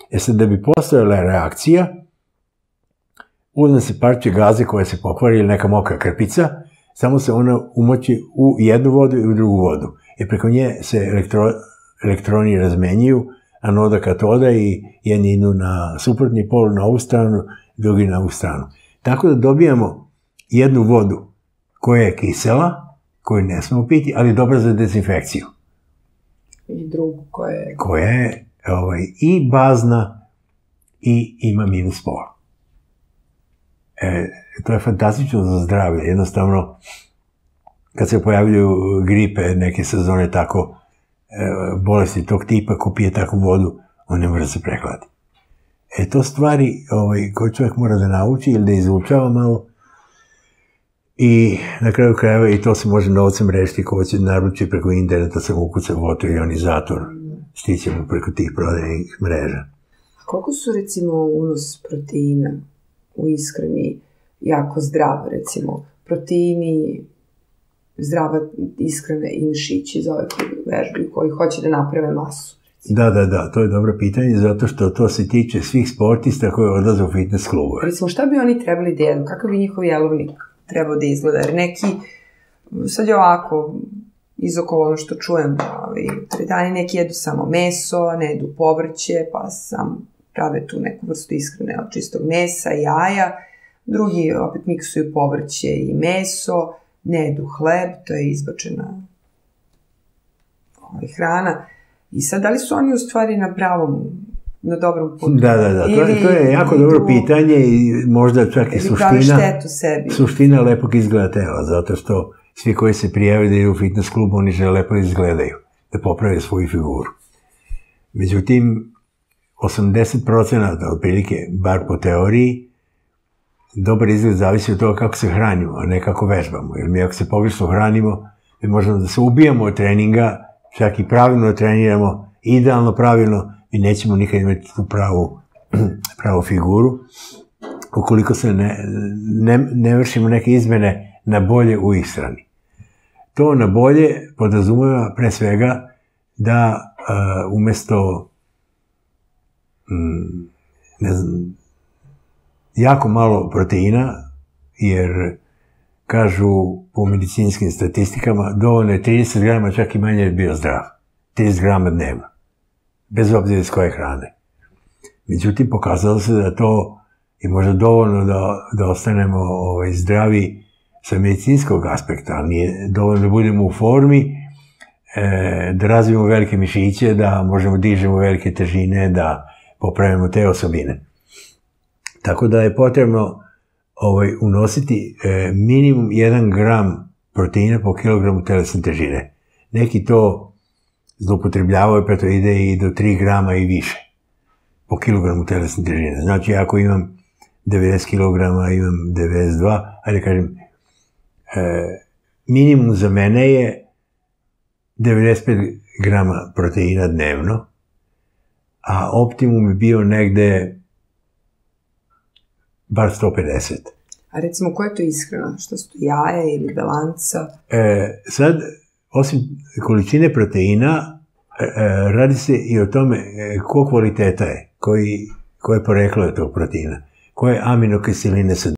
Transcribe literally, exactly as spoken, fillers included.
E sad, da bi postojala reakcija, uzme se parče gaze koja se pokvari ili neka mokra krpica, samo se ona umoći u jednu vodu i u drugu vodu. I preko nje se elektro, elektroni razmenjuju, anoda, katoda i jedni idu na suprotni pol, na ovu stranu, drugi na ovu stranu. Tako da dobijamo jednu vodu koja je kisela, koju ne smemo piti, ali dobra za dezinfekciju. I drugu koja je... Koja je ovaj, i bazna i ima minus pola. E, to je fantastično za zdravlje. Jednostavno, kad se pojavljaju gripe, neke sezone tako, e, bolesti tog tipa, ko pije takvu vodu, on ne može se prehladi. E, to stvari ovaj, koje čovjek mora da nauči ili da izučava malo i na kraju krajeva i to se može novcem rešiti ko će naručiti preko interneta, se ukuca votoionizator, stićemo preko tih prodajnih mreža. A koliko su recimo unos proteina u ishrani jako zdrav, recimo proteini, zdrava ishrana i mišići za ove koji vežbaju, koji hoće da naprave masu? Da, da, da, to je dobro pitanje, zato što to se tiče svih sportista koji odlaze u fitness klubove. Recimo, šta bi oni trebali da jedu? Kakav bi njihov jelovnik trebao da izgleda? Jer neki, sad je ovako, izokolo ono što čujem, teretani neki jedu samo meso, ne jedu povrće, pa sam prave tu neku vrstu ishrane od čistog mesa, jaja. Drugi opet miksuju povrće i meso, ne jedu hleb, to je izbačena hrana. I sad, da li su oni u stvari na pravom, na dobrom putu? Da, da, da, to je, to je jako dobro pitanje i možda čak i suština, suština lepog izgleda tela, zato što svi koji se prijavaju da idu u fitness klub, oni žele lepo izgledaju, da poprave svoju figuru. Međutim, osamdeset procenata otprilike, bar po teoriji, dobar izgled zavisi od toga kako se hranimo, a ne kako vežbamo. Jer mi ako se pogrešno hranimo, mi možemo da se ubijamo od treninga, čak i pravilno treniramo, idealno pravilno, i nećemo nikad imati tu pravu, pravu figuru, ukoliko se ne, ne, ne vršimo neke izmene na bolje u ishrani. To na bolje podrazumeva pre svega da uh, umesto mm, ne znam, jako malo proteina, jer kažu po medicinskim statistikama, dovoljno je trideset grama, čak i manje je bio zdrav. trideset grama dnevno. Bez obzira iz koje hrane. Međutim, pokazalo se da to je možda dovoljno da, da ostanemo ovaj, zdravi sa medicinskog aspekta, ali nije dovoljno da budemo u formi, e, da razvijemo velike mišiće, da možemo dižemo velike težine, da popravimo te osobine. Tako da je potrebno ovaj, unositi e, minimum jedan gram proteina po kilogramu telesne težine. Neki to zloupotrebljavaju, pa to ide i do tri grama i više po kilogramu telesne težine. Znači, ako imam devedeset kilograma, imam devedeset dva, ajde kažem, e, minimum za mene je devedeset pet grama proteina dnevno, a optimum je bio negde bar sto pedeset. A recimo, koja je to ishrana? Što su to jaja ili belanca? E, sad, osim količine proteina, e, radi se i o tome e, ko kvaliteta je, koji, koje poreklo je tog proteina, koje aminokiseline se